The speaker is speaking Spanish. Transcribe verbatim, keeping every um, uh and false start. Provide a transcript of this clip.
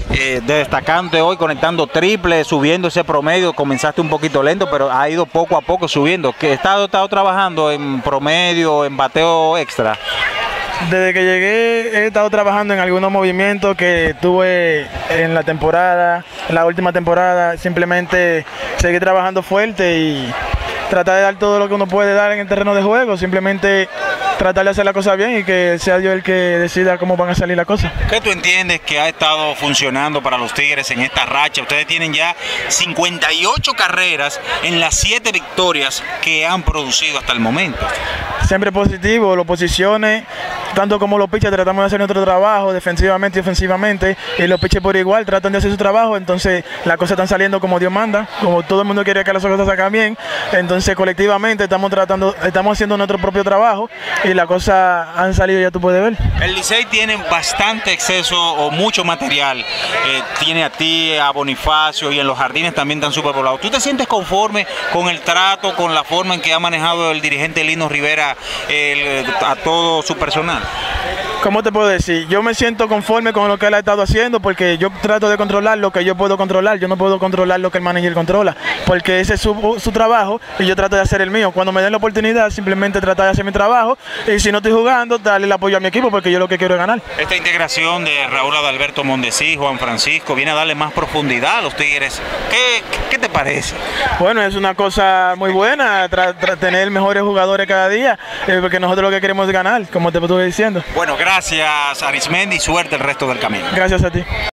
eh, destacante hoy, conectando triple, subiendo ese promedio. Comenzaste un poquito lento, pero ha ido poco a poco subiendo. ¿Qué estado estado trabajando en promedio, en bateo extra? Desde que llegué he estado trabajando en algunos movimientos que tuve en la temporada, en la última temporada. Simplemente seguí trabajando fuerte y tratar de dar todo lo que uno puede dar en el terreno de juego. Simplemente tratar de hacer la cosa bien y que sea Dios el que decida cómo van a salir las cosas. ¿Qué tú entiendes que ha estado funcionando para los Tigres en esta racha? Ustedes tienen ya cincuenta y ocho carreras en las siete victorias que han producido hasta el momento. Siempre positivo, los posiciones, tanto como los pitchers, tratamos de hacer nuestro trabajo defensivamente y ofensivamente, y los pitchers por igual tratan de hacer su trabajo. Entonces las cosas están saliendo como Dios manda, como todo el mundo quiere que las cosas salgan bien. Entonces colectivamente estamos tratando, estamos haciendo nuestro propio trabajo y las cosas han salido, ya tú puedes ver. El Licey tiene bastante exceso o mucho material, eh, tiene a ti, a Bonifacio, y en los jardines también están superpoblados. ¿Tú te sientes conforme con el trato, con la forma en que ha manejado el dirigente Lino Rivera el, a todo su personal? ¿Cómo te puedo decir? Yo me siento conforme con lo que él ha estado haciendo, porque yo trato de controlar lo que yo puedo controlar. Yo no puedo controlar lo que el manager controla, porque ese es su, su trabajo y yo trato de hacer el mío. Cuando me den la oportunidad, simplemente tratar de hacer mi trabajo, y si no estoy jugando, darle el apoyo a mi equipo, porque yo lo que quiero es ganar. Esta integración de Raúl Adalberto Mondesi, Juan Francisco, viene a darle más profundidad a los Tigres. ¿Qué, qué te parece? Bueno, es una cosa muy buena, tra, tra, tener mejores jugadores cada día, eh, porque nosotros lo que queremos es ganar, como te estuve diciendo. Bueno, gracias Arismendi y suerte el resto del camino. Gracias a ti.